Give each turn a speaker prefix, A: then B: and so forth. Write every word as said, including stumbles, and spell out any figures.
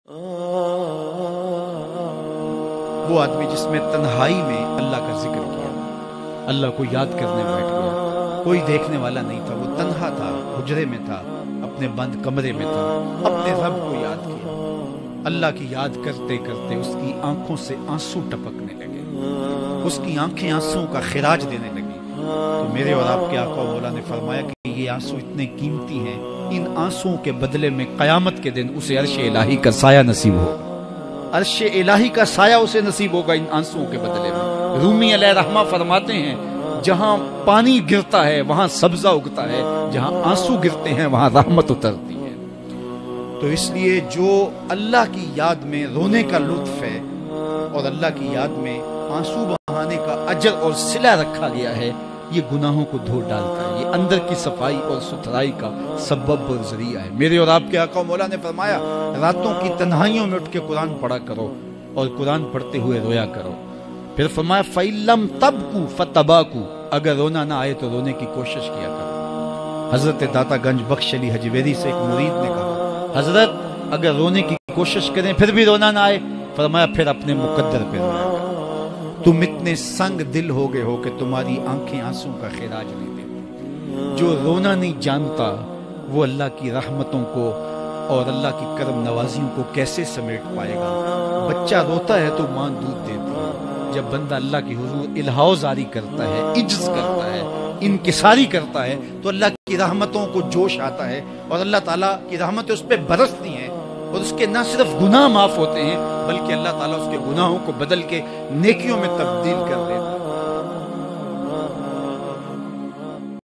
A: وہ آدمی جس میں تنہائی میں اللہ کا ذکر کیا، اللہ کو یاد کرنے بیٹھ گیا، کوئی دیکھنے والا نہیں تھا، وہ تنہا تھا، حجرے میں تھا، اپنے بند کمرے میں تھا، اپنے رب کو یاد کیا، اللہ کی یاد کرتے کرتے اس کی آنکھوں سے آنسو ٹپکنے لگے، اس کی آنکھیں آنسو کا خراج دینے لگی۔ تو میرے اور آپ کے آقا و مولا نے فرمایا کہ یہ آنسو اتنے قیمتی ہیں، ان آنسوؤں کے بدلے میں قیامت کے دن اسے عرش الہی کا سایہ نصیب ہوگا، عرش الہی کا سایہ اسے نصیب ہوگا ان آنسوؤں کے بدلے میں۔ رومی علیہ رحمہ فرماتے ہیں جہاں پانی گرتا ہے وہاں سبزہ اگتا ہے، جہاں آنسو گرتے ہیں وہاں رحمت اترتی ہے۔ تو اس لیے جو اللہ کی یاد میں رونے کا لطف ہے اور اللہ کی یاد میں آنسو بہانے کا اجر اور صلہ رکھا گیا ہے، یہ گناہوں کو دھو ڈالتا ہے، یہ اندر کی صفائی اور ستھرائی کا سبب اور ذریعہ ہے۔ میرے اور آپ کے آقا و مولا نے فرمایا راتوں کی تنہائیوں میں اٹھ کے قرآن پڑھا کرو اور قرآن پڑھتے ہوئے رویا کرو۔ پھر فرمایا فَإِن لَمْ تَبْكُوا فَتَبَاكُوا، اگر رونا نہ آئے تو رونے کی کوشش کیا کرو۔ حضرت داتا گنج بخش علی حجویری سے ایک مرید نے کہا حضرت اگر رونے کی کوشش کریں پھر بھی رونا نہ آئے، فرمایا پھر اپنے مقدر پہ رویا کرو۔ تم اتنے سنگ دل ہو گئے ہو کہ تمہاری آنکھیں آنسوں کا خراج نہیں دیتی۔ جو رونا نہیں جانتا وہ اللہ کی رحمتوں کو اور اللہ کی کرم نوازیوں کو کیسے سمیٹ پائے گا؟ بچہ روتا ہے تو ماں دودھ دیتی ہے، جب بندہ اللہ کی حضور الہاؤ زاری کرتا ہے، عجز کرتا ہے، انکساری کرتا ہے تو اللہ کی رحمتوں کو جوش آتا ہے اور اللہ تعالیٰ کی رحمتیں اس پہ برستی ہیں، اور اس کے نہ صرف گناہ معاف ہوتے ہیں بلکہ اللہ تعالیٰ اس کے گناہوں کو بدل کے نیکیوں میں تبدیل کر دیتا ہے۔